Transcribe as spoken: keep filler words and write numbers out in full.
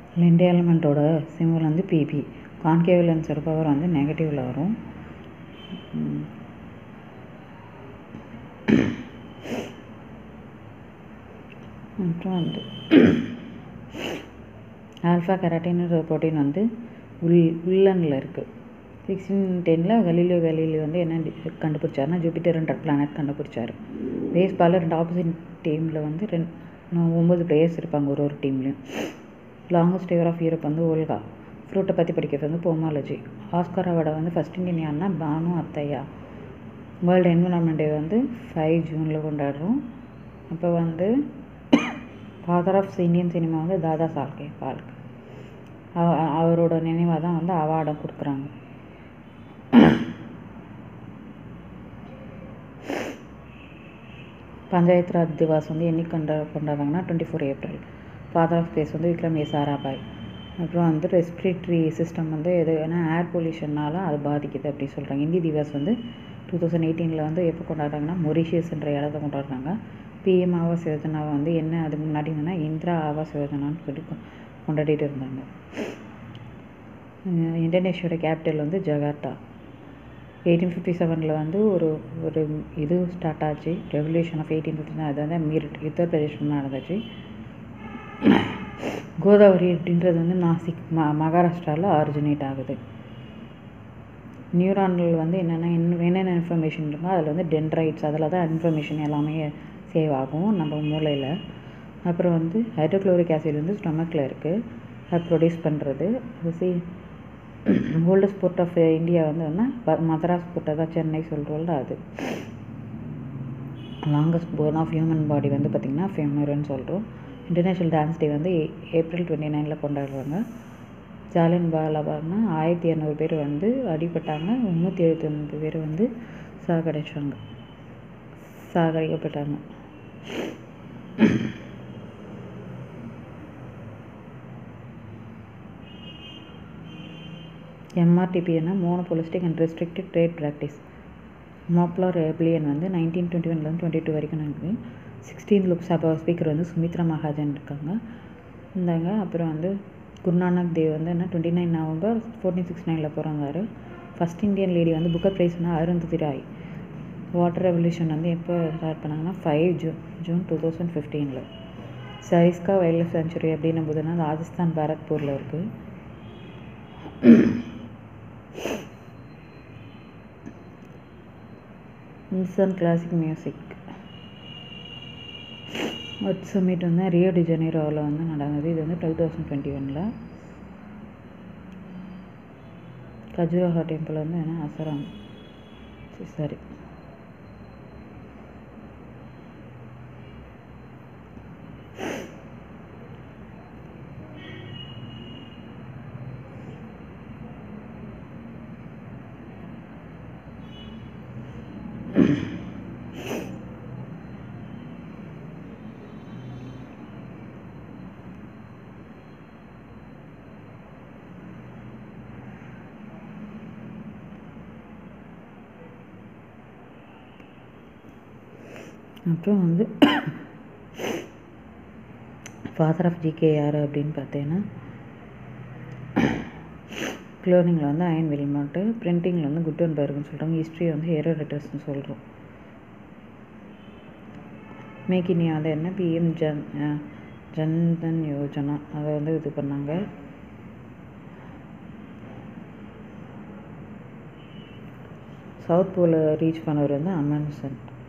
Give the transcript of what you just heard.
Lend எலமெண்ட்டோட simple வந்து பிபி. கான்கேவ் லென்ஸோட பவர் வந்து நெகட்டிவில் வரும். அப்புறம் வந்து ஆல்ஃபா கெராட்டின் ப்ரோட்டீன் வந்து உள் உள்ளனில் இருக்குது. சிக்ஸ்டீன் டெனில் கலீலியோ கலீலியோ வந்து என்ன கண்டுபிடிச்சாருன்னா ஜூபிட்டர்ன்ற பிளானட் கண்டுபிடிச்சாரு. பேஸ்பாலில் ரெண்டு ஆப்போசிட் டீமில் வந்து ரெண்டு ஒம்பது பிளேயர்ஸ் இருப்பாங்க ஒரு ஒரு டீம்லேயும். லாங்கஸ்ட் இயர் ஆஃப் யூரோப் வந்து ஓல்கா. ஃப்ரூட்டை பற்றி படிக்கிறது வந்து போமாலஜி. ஆஸ்கார் அவார்டை வந்து ஃபஸ்ட் இண்டியன் யாருன்னா பானு அத்தையா. வேர்ல்டு என்விரான்மெண்ட் டே வந்து ஃபைவ் ஜூனில் கொண்டாடுறோம். அப்போ வந்து ஃபாதர் ஆஃப் இந்தியன் சினிமா வந்து தாதா சால்கே பால்கே. அவரோட நினைவாக தான் வந்து அவார்டும் கொடுக்குறாங்க. பஞ்சாயத்து ராஜ் திவாஸ் வந்து என்னைக்கு கொண்டா கொண்டாடுறாங்கன்னா twenty four April. Father of space வந்து விக்ரம் ஏ சாராபாய். அப்புறம் வந்து ரெஸ்பிரேட்டரி சிஸ்டம் வந்து எது ஏன்னா ஏர் பொல்யூஷனால் அது பாதிக்குது அப்படின்னு சொல்கிறாங்க. இந்தி திவாஸ் வந்து டூ தௌசண்ட் எயிட்டீனில் வந்து எப்போ கொண்டாடுறாங்கன்னா மொரிஷியஸ்ன்ற இடத்த கொண்டாடுறாங்க. பிஎம் ஆவாஸ் யோஜனாவை வந்து என்ன அதுக்கு முன்னாடி இருந்ததுன்னா இந்திரா ஆவாஸ் யோஜனான்னு சொல்லி கொண்டாடிட்டு இருந்தாங்க. இந்தோனேஷியாவோட கேபிட்டல் வந்து ஜகார்த்தா. எயிட்டீன் ஃபிஃப்டி செவனில் வந்து ஒரு ஒரு இது ஸ்டார்ட் ஆச்சு. Revolution of eighteen fifty seven அது வந்து மீரட் உத்தரப்பிரதேசம் நடந்துச்சு. கோதாவரி அப்படின்றது வந்து நாசிக் ம மகாராஷ்டிராவில் ஆரிஜினேட் ஆகுது. நியூரான்கள் வந்து என்னென்ன என்னென்ன இன்ஃபர்மேஷன் இருக்கோ அதில் வந்து டென்ட்ரைட்ஸ் அதில் தான் இன்ஃபர்மேஷன் எல்லாமே சேவ் ஆகும் நம்ம மூளையில். அப்புறம் வந்து ஹைட்ரோக்ளோரிக் ஆசிட் வந்து ஸ்டொமக்கில் இருக்குது. அது ப்ரொடியூஸ் பண்ணுறது. சி ஓல்டஸ்ட் போர்ட் ஆஃப் இந்தியா வந்து என்ன மதராஸ் போர்ட்டை தான் சென்னை சொல்கிறோம்ல அது. Longest bone of human body வந்து பார்த்திங்கன்னா ஃபெமர்னு சொல்கிறோம். இன்டர்நேஷ்னல் டான்ஸ் டே வந்து ஏப்ரல் டுவெண்ட்டி நைனில் கொண்டாடுறாங்க. ஜாலியன் வாலாபாக்னா ஆயிரத்தி இரநூறு பேர் வந்து அடிபட்டாங்க. முந்நூற்றி எழுபத்தி ஒன்பது பேர் வந்து சாகடிச்சாங்க சாகடிக்கப்பட்டாங்க. எம்ஆர்டிபின்னா monopolistic and restricted trade practice. Moplah rebellion வந்து நைன்டீன் டுவெண்ட்டி ஒன்லேருந்து டுவெண்ட்டி டூ வரைக்கும் நடக்குது. சிக்ஸ்டீன் லோக்சபா ஸ்பீக்கர் வந்து சுமித்ரா மகாஜன் இருக்காங்க இருந்தாங்க. அப்புறம் வந்து குருநானக் தேவ் வந்து என்ன twenty nine November fourteen six நைனில் பிறந்தார். ஃபஸ்ட் இந்தியன் லேடி வந்து புக்கர் ப்ரைஸ்னா அருந்ததி ராய். வாட்டர் ரெவல்யூஷன் வந்து எப்போ ஸ்டார்ட் பண்ணாங்கன்னா five June June two thousand ஃபிஃப்டீனில். சரிஸ்கா வைல்ட் லைஃப் சென்ச்சுரி அப்படின்னும் போதுன்னா ராஜஸ்தான் பாரத்பூரில் இருக்குது. இன்சன் கிளாசிக் மியூசிக் ஒர்த் சமிட் வந்து ரியோ டி ஜெனீரோவில் வந்து நடந்தது. இது வந்து டூ தௌசண்ட் டுவெண்ட்டி ஒனில். கஜுராஹோ டெம்பிள் வந்து என்ன அசராம் சரி அப்புறம் வந்து ஃபாதர் ஆஃப் ஜிகே யார் அப்படின்னு பார்த்தீங்கன்னா க்ளோனிங்கில் வந்து அயன் வில்மாட்டு, பிரிண்டிங்கில் வந்து குட்டன்பர்க்னு சொல்கிறாங்க. ஹிஸ்ட்ரி வந்து ஹெரோடோட்டஸ்னு சொல்கிறோம். மேக் இன் அது என்ன பிஎம் ஜன் ஜன்தன் யோஜனா அதை வந்து இது பண்ணாங்க. சவுத் போல ரீச் பண்ணவர் வந்து அமன்சன்.